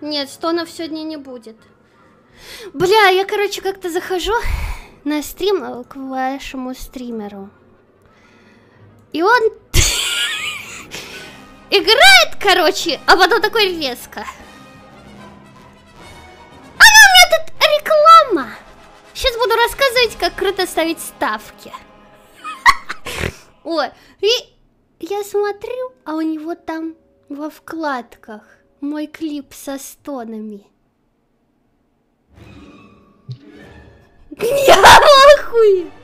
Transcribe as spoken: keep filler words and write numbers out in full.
Нет, стонов сегодня не будет. Бля, я, короче, как-то захожу на стрим к вашему стримеру. И он играет, короче, а потом такой резко. А ну, у меня тут реклама. Сейчас буду рассказывать, как круто ставить ставки. Ой, и я смотрю, а у него там во вкладках мой клип со стонами. Я в ахуе.